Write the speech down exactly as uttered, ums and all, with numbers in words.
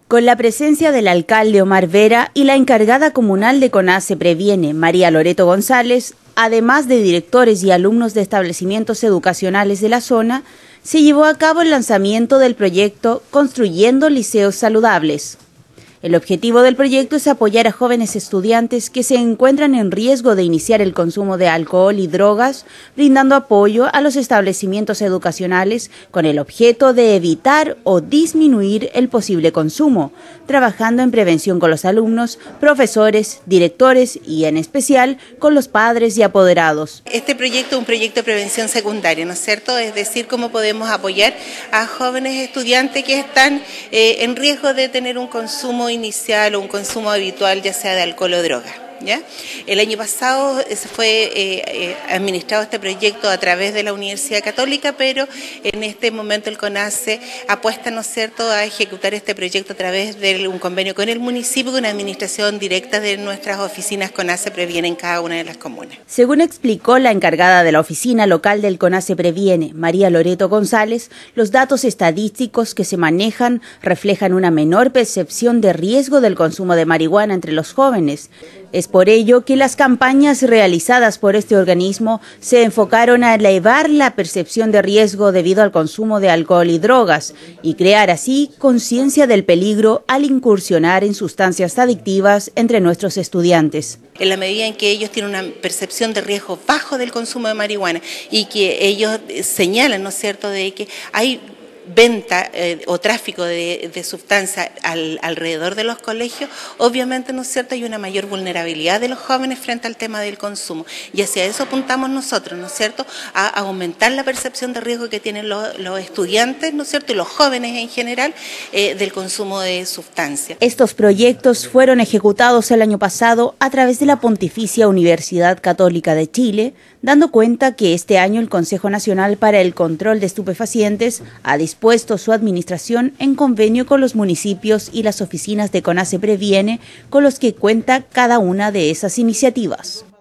Con la presencia del alcalde Omar Vera y la encargada comunal de CONASE Previene, María Loreto González, además de directores y alumnos de establecimientos educacionales de la zona, se llevó a cabo el lanzamiento del proyecto Construyendo Liceos Saludables. El objetivo del proyecto es apoyar a jóvenes estudiantes que se encuentran en riesgo de iniciar el consumo de alcohol y drogas, brindando apoyo a los establecimientos educacionales con el objeto de evitar o disminuir el posible consumo, trabajando en prevención con los alumnos, profesores, directores y en especial con los padres y apoderados. Este proyecto es un proyecto de prevención secundaria, ¿no es cierto? Es decir, cómo podemos apoyar a jóvenes estudiantes que están eh, en riesgo de tener un consumo inicial o un consumo habitual, ya sea de alcohol o droga. ¿Ya? El año pasado se fue eh, eh, administrado este proyecto a través de la Universidad Católica, pero en este momento el CONASE apuesta, ¿no es cierto?, a ejecutar este proyecto a través de un convenio con el municipio, con una administración directa de nuestras oficinas CONASE Previene en cada una de las comunas. Según explicó la encargada de la oficina local del CONASE Previene, María Loreto González, los datos estadísticos que se manejan reflejan una menor percepción de riesgo del consumo de marihuana entre los jóvenes. Es por ello que las campañas realizadas por este organismo se enfocaron a elevar la percepción de riesgo debido al consumo de alcohol y drogas y crear así conciencia del peligro al incursionar en sustancias adictivas entre nuestros estudiantes. En la medida en que ellos tienen una percepción de riesgo bajo del consumo de marihuana y que ellos señalan, ¿no es cierto?, de que hay venta eh, o tráfico de, de sustancias al, alrededor de los colegios, obviamente, ¿no es cierto?, hay una mayor vulnerabilidad de los jóvenes frente al tema del consumo, y hacia eso apuntamos nosotros, ¿no es cierto?, a aumentar la percepción de riesgo que tienen los, los estudiantes, ¿no es cierto?, y los jóvenes en general eh, del consumo de sustancias. Estos proyectos fueron ejecutados el año pasado a través de la Pontificia Universidad Católica de Chile, dando cuenta que este año el Consejo Nacional para el Control de Estupefacientes ha dispuesto su administración en convenio con los municipios y las oficinas de CONASE Previene, con los que cuenta cada una de esas iniciativas.